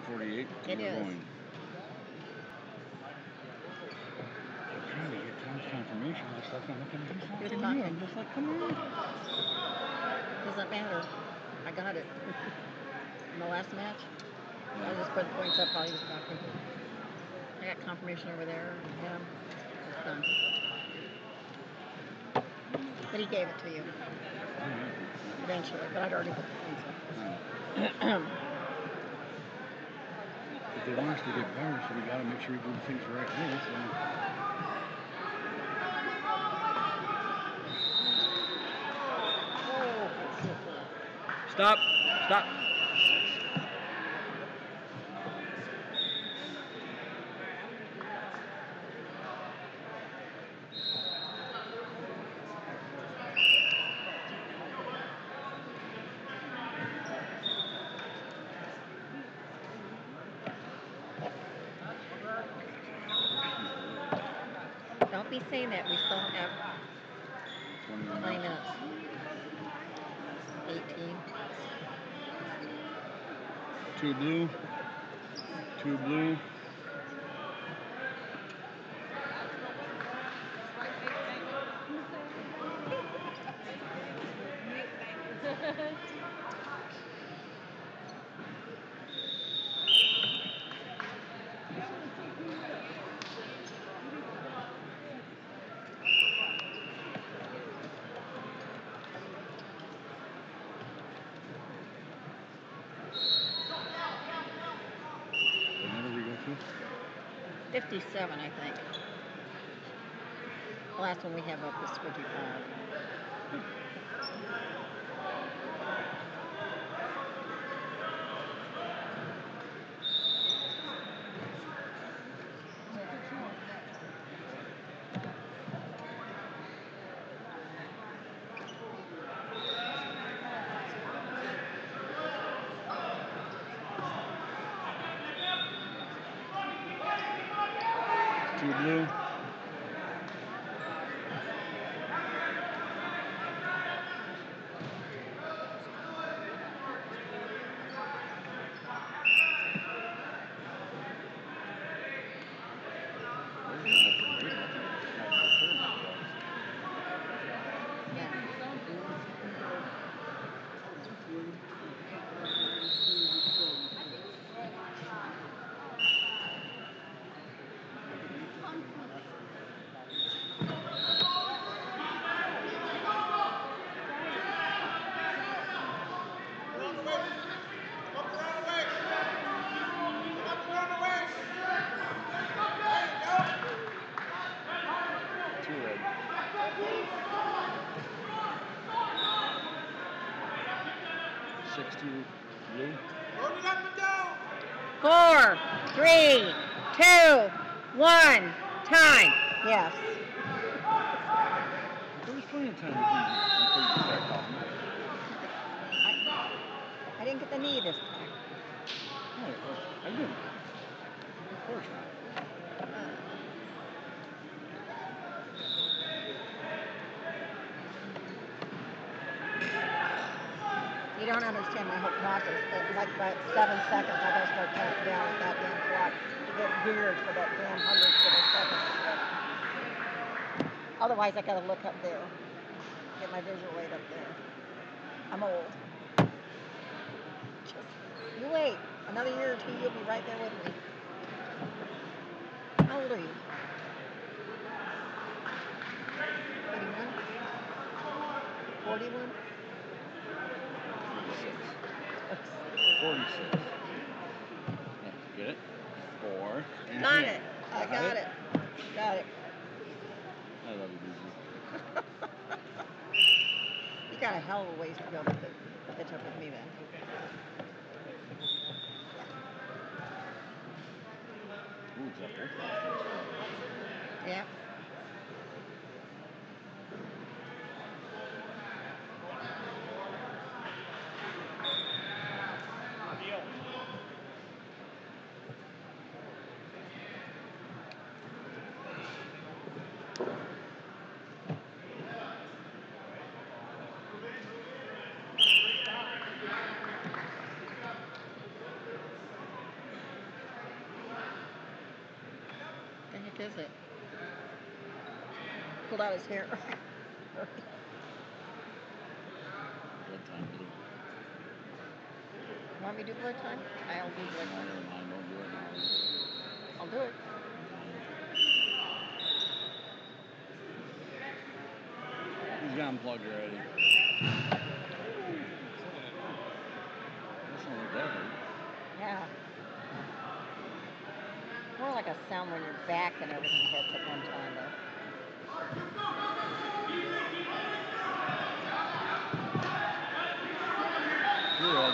48. It is. Going. I'm trying to get Tom's confirmation. Just like I'm looking at his phone. Who's I'm just like, come on. Doesn't matter. I got it. In the last match, I just put the points up while he was talking. I got confirmation over there. Yeah, it's done. But he gave it to you eventually. But I'd already put the points up. If he wants to get better, so we got to make sure we do things the right way. So. Stop! Stop! Don't be saying that. We still have 20 minutes. 18. 2 blue. 2 blue. What did we go to? 57, I think. The last one we have up is 55. Two blue. Blue. 4, 3, 2, 1, time. Yes. Who's playing time I didn't get the knee this time. Oh, I didn't. Of course not. You don't understand my whole process. It's like about 7 seconds, I gotta start counting down with that damn clock to get geared for that damn hundredths of a second. Otherwise, I gotta look up there, get my visual aid up there. I'm old. Just, you wait. Another year or two, you'll be right there with me. How old are you? 81? 41? 46. Yeah, get it? 4. Got it. I got it. Got it. I love you, Lucy. You got a hell of a ways to go to catch up with me then. Ooh, is that both? Yeah. is it? Pulled out his hair. Blood time, blue. Want me to do blood time? I'll do blood No, time. never mind. Don't do it now. I'll do it. He's got unplugged already. That's not like that hurt. Yeah. More like a sound when your back and everything hits at one time, though. Good.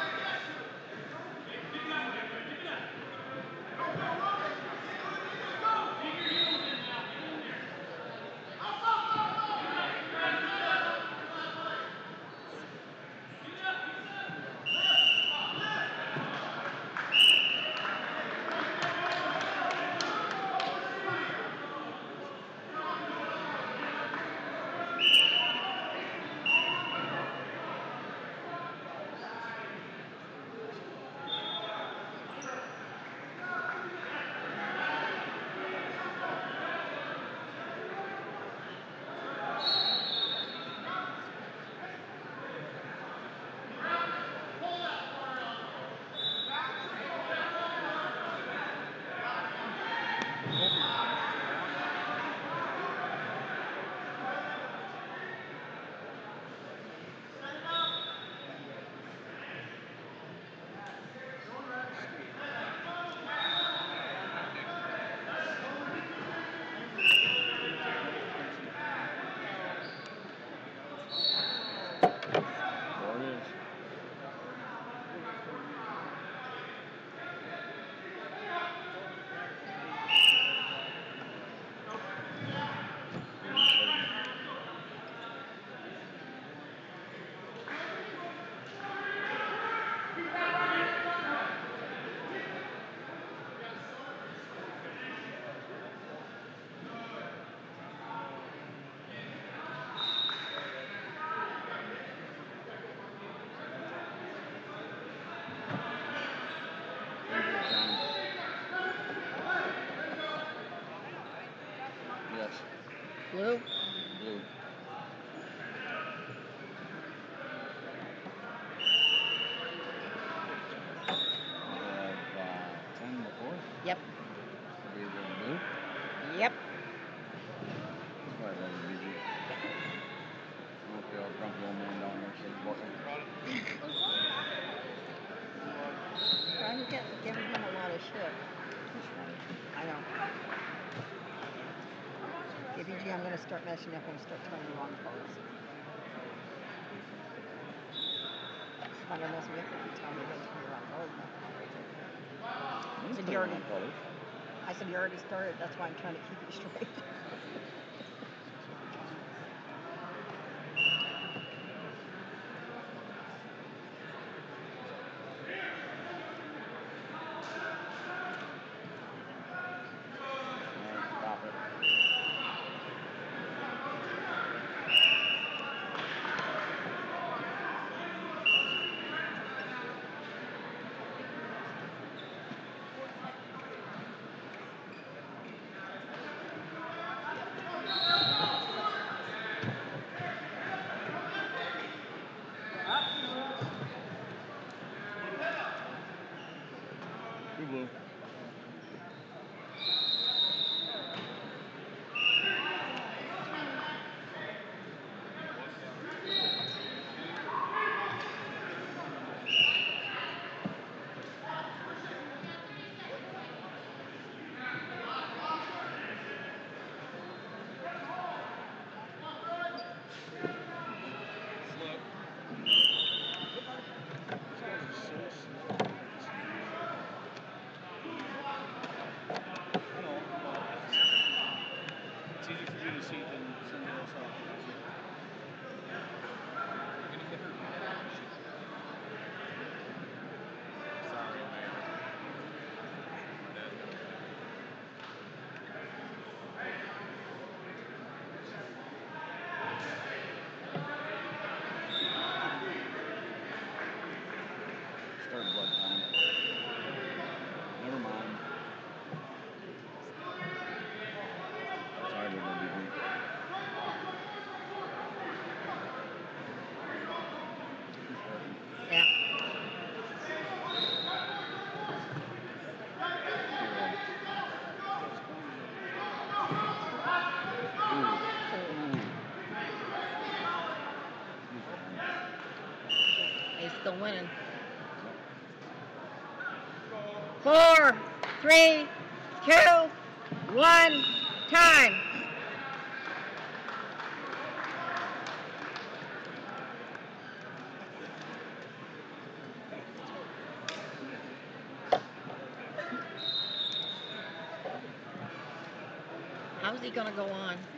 There it is. Yes. Blue? Blue. We have 10 before. Yep. Be the blue. Yep. Sorry, that was busy. Okay, I'll grumpy old man down there. So I'm giving him a lot of shit. I know. KBG, I'm going to start messing up and start telling you wrong colors. It's not going to mess me up if you tell me that's the wrong colors. I said, you already started. That's why I'm trying to keep you straight. Stop it. Two blue. It's easy for me to see than somebody else out. You're gonna get hurt. Sorry, man. Start blood time. Never mind. he's still winning. 4, 3, 2, 1, time. How's he gonna go on?